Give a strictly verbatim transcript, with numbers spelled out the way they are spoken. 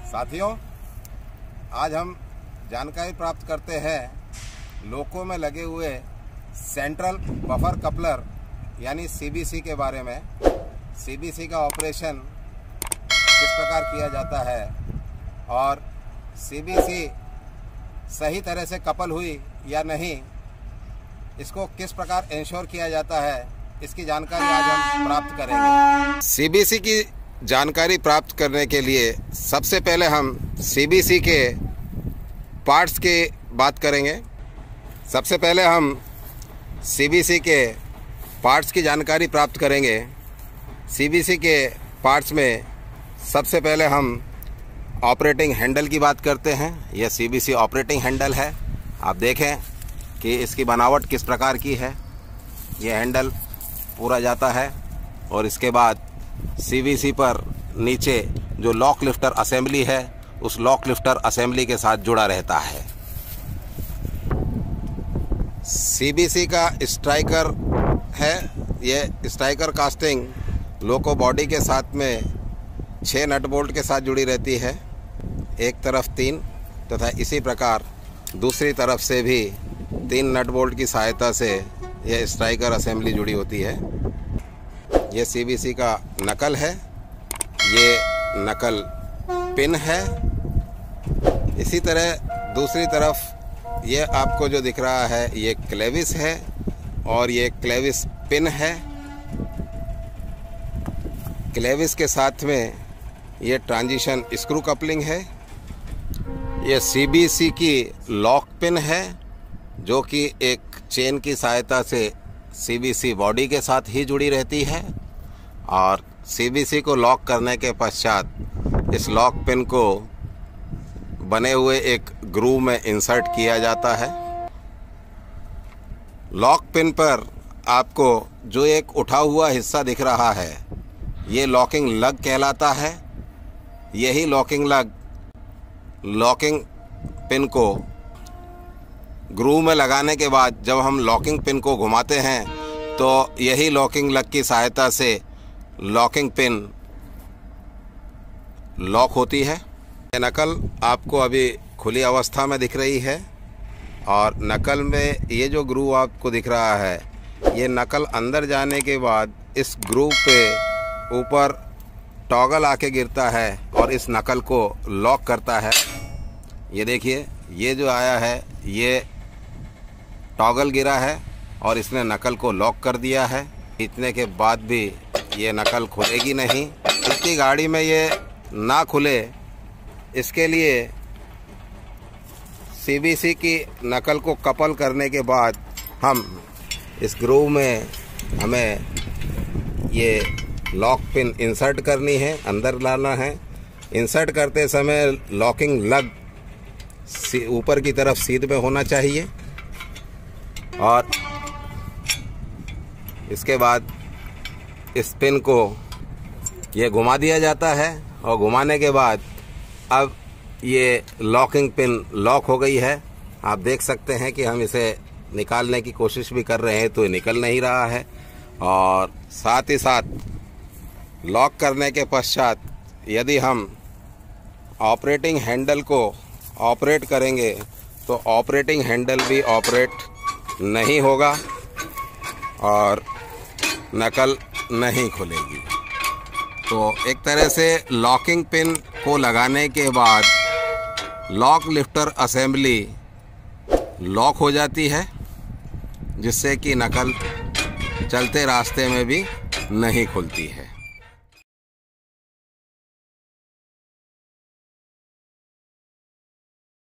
साथियों, आज हम जानकारी प्राप्त करते हैं लोको में लगे हुए सेंट्रल बफर कपलर यानी सीबीसी के बारे में। सीबीसी का ऑपरेशन किस प्रकार किया जाता है और सीबीसी सही तरह से कपल हुई या नहीं, इसको किस प्रकार इंश्योर किया जाता है, इसकी जानकारी आज हम प्राप्त करेंगे। सीबीसी की जानकारी प्राप्त करने के लिए सबसे पहले हम सीबीसी के पार्ट्स की बात करेंगे। सबसे पहले हम सीबीसी के पार्ट्स की जानकारी प्राप्त करेंगे। सीबीसी के पार्ट्स में सबसे पहले हम ऑपरेटिंग हैंडल की बात करते हैं। यह सीबीसी ऑपरेटिंग हैंडल है। आप देखें कि इसकी बनावट किस प्रकार की है। यह हैंडल पूरा जाता है और इसके बाद सीबीसी पर नीचे जो लॉक लिफ्टर असेंबली है उस लॉक लिफ्टर असेंबली के साथ जुड़ा रहता है। सीबीसी का स्ट्राइकर है। यह स्ट्राइकर कास्टिंग लोको बॉडी के साथ में छः नट बोल्ट के साथ जुड़ी रहती है, एक तरफ तीन तथा इसी प्रकार दूसरी तरफ से भी तीन नट बोल्ट की सहायता से यह स्ट्राइकर असेंबली जुड़ी होती है। ये सीबीसी का नकल है, ये नकल पिन है। इसी तरह दूसरी तरफ ये आपको जो दिख रहा है ये क्लेविस है और ये क्लेविस पिन है। क्लेविस के साथ में ये ट्रांजिशन स्क्रू कपलिंग है। ये सीबीसी की लॉक पिन है जो कि एक चेन की सहायता से सीबीसी बॉडी के साथ ही जुड़ी रहती है और सीबीसी को लॉक करने के पश्चात इस लॉक पिन को बने हुए एक ग्रूव में इंसर्ट किया जाता है। लॉक पिन पर आपको जो एक उठा हुआ हिस्सा दिख रहा है ये लॉकिंग लग कहलाता है। यही लॉकिंग लग लॉकिंग पिन को ग्रूव में लगाने के बाद जब हम लॉकिंग पिन को घुमाते हैं तो यही लॉकिंग लग की सहायता से लॉकिंग पिन लॉक होती है। ये नकल आपको अभी खुली अवस्था में दिख रही है और नकल में ये जो ग्रूव आपको दिख रहा है ये नकल अंदर जाने के बाद इस ग्रूव पे ऊपर टॉगल आके गिरता है और इस नकल को लॉक करता है। ये देखिए, ये जो आया है ये टॉगल गिरा है और इसने नकल को लॉक कर दिया है। इतने के बाद भी ये नकल खुलेगी नहीं। इसकी गाड़ी में ये ना खुले इसके लिए सीबीसी की नकल को कपल करने के बाद हम इस ग्रूव में हमें ये लॉक पिन इंसर्ट करनी है, अंदर लाना है। इंसर्ट करते समय लॉकिंग लग ऊपर की तरफ सीध में होना चाहिए और इसके बाद इस पिन को ये घुमा दिया जाता है और घुमाने के बाद अब ये लॉकिंग पिन लॉक हो गई है। आप देख सकते हैं कि हम इसे निकालने की कोशिश भी कर रहे हैं तो ये निकल नहीं रहा है और साथ ही साथ लॉक करने के पश्चात यदि हम ऑपरेटिंग हैंडल को ऑपरेट करेंगे तो ऑपरेटिंग हैंडल भी ऑपरेट नहीं होगा और नकल नहीं खुलेगी। तो एक तरह से लॉकिंग पिन को लगाने के बाद लॉक लिफ्टर असेंबली लॉक हो जाती है जिससे कि नकल चलते रास्ते में भी नहीं खुलती है।